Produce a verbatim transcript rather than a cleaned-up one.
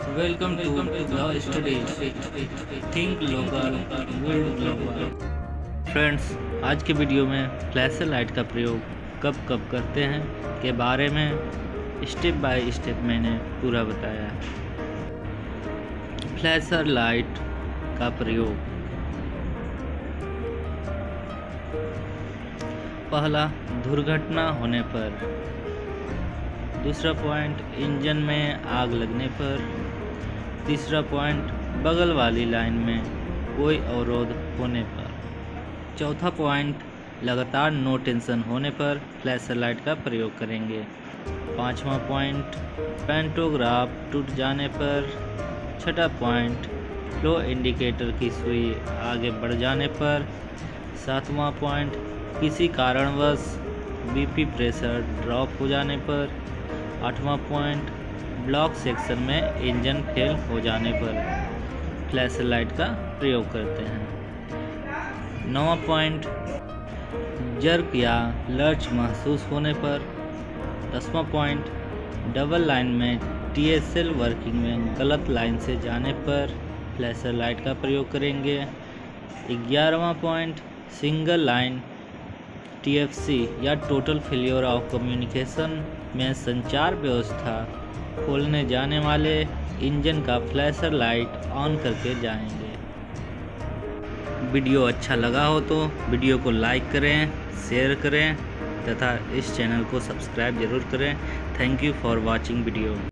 Welcome to the study. Think local, build global. Friends, आज के video में flasher light का प्रयोग कब कब करते हैं के बारे में स्टेप बाय स्टेप मैंने पूरा बताया है। फ्लैशर लाइट का प्रयोग, पहला दुर्घटना होने पर, दूसरा पॉइंट इंजन में आग लगने पर, तीसरा पॉइंट बगल वाली लाइन में कोई अवरोध होने पर, चौथा पॉइंट लगातार नो टेंशन होने पर फ्लैशर लाइट का प्रयोग करेंगे, पांचवा पॉइंट पैंटोग्राफ टूट जाने पर, छठा पॉइंट फ्लो इंडिकेटर की सुई आगे बढ़ जाने पर, सातवां पॉइंट किसी कारणवश बीपी प्रेशर ड्रॉप हो जाने पर, आठवां पॉइंट ब्लॉक सेक्शन में इंजन फेल हो जाने पर फ्लैशर लाइट का प्रयोग करते हैं। नौवां पॉइंट जर्क या लर्च महसूस होने पर। दसवां पॉइंट डबल लाइन में टीएसएल वर्किंग में गलत लाइन से जाने पर फ्लैशर लाइट का प्रयोग करेंगे। ग्यारहवां पॉइंट सिंगल लाइन टीएफसी या टोटल फेलियर ऑफ कम्युनिकेशन में संचार व्यवस्था खोलने जाने वाले इंजन का फ्लैशर लाइट ऑन करके जाएंगे। वीडियो अच्छा लगा हो तो वीडियो को लाइक करें, शेयर करें तथा इस चैनल को सब्सक्राइब जरूर करें। Thank you for watching video.